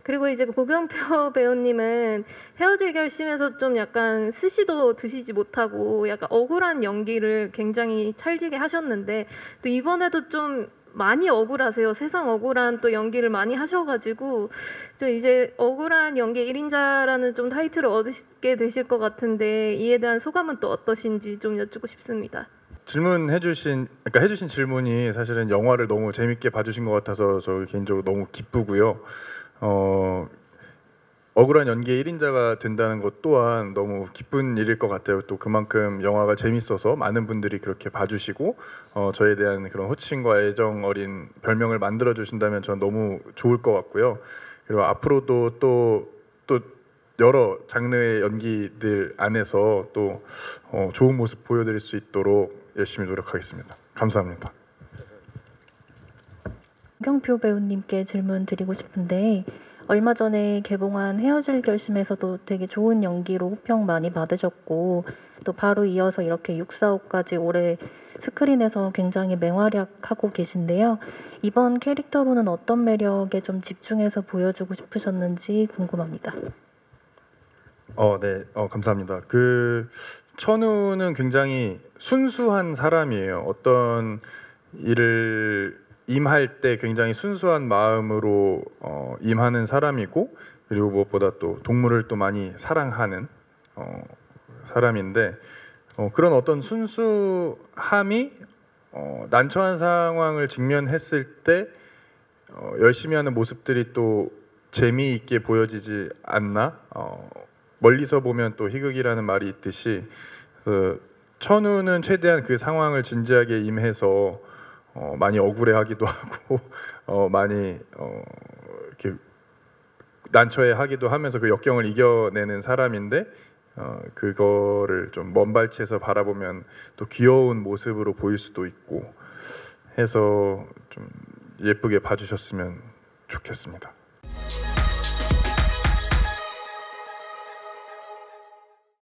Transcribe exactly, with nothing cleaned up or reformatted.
그리고 이제 고경표 배우님은 헤어질 결심에서 좀 약간 스시도 드시지 못하고 약간 억울한 연기를 굉장히 찰지게 하셨는데 또 이번에도 좀 많이 억울하세요. 세상 억울한 또 연기를 많이 하셔가지고 저 이제 억울한 연기 일 인자라는 좀 타이틀을 얻으시게 되실 것 같은데 이에 대한 소감은 또 어떠신지 좀 여쭙고 싶습니다. 질문해주신 그러니까 해주신 질문이 사실은 영화를 너무 재밌게 봐주신 것 같아서 저 개인적으로 너무 기쁘고요. 어, 억울한 연기의 일 인자가 된다는 것 또한 너무 기쁜 일일 것 같아요. 또 그만큼 영화가 재밌어서 많은 분들이 그렇게 봐주시고 어, 저에 대한 그런 호칭과 애정 어린 별명을 만들어 주신다면 저는 너무 좋을 것 같고요. 그리고 앞으로도 또, 또 여러 장르의 연기들 안에서 또 어, 좋은 모습 보여드릴 수 있도록 열심히 노력하겠습니다. 감사합니다. 고경표 배우님께 질문 드리고 싶은데 얼마 전에 개봉한 헤어질 결심에서도 되게 좋은 연기로 호평 많이 받으셨고 또 바로 이어서 이렇게 육사오까지 올해 스크린에서 굉장히 맹활약하고 계신데요. 이번 캐릭터로는 어떤 매력에 좀 집중해서 보여주고 싶으셨는지 궁금합니다. 어, 네, 어, 감사합니다. 그 천우는 굉장히 순수한 사람이에요. 어떤 일을 임할 때 굉장히 순수한 마음으로 어, 임하는 사람이고 그리고 무엇보다 또 동물을 또 많이 사랑하는 어, 사람인데 어, 그런 어떤 순수함이 어, 난처한 상황을 직면했을 때 어, 열심히 하는 모습들이 또 재미있게 보여지지 않나? 어, 멀리서 보면 또 희극이라는 말이 있듯이 그 천우는 최대한 그 상황을 진지하게 임해서 어, 많이 억울해하기도 하고 어, 많이 어, 이렇게 난처해하기도 하면서 그 역경을 이겨내는 사람인데 어, 그거를 좀 먼 발치에서 바라보면 또 귀여운 모습으로 보일 수도 있고 해서 좀 예쁘게 봐주셨으면 좋겠습니다.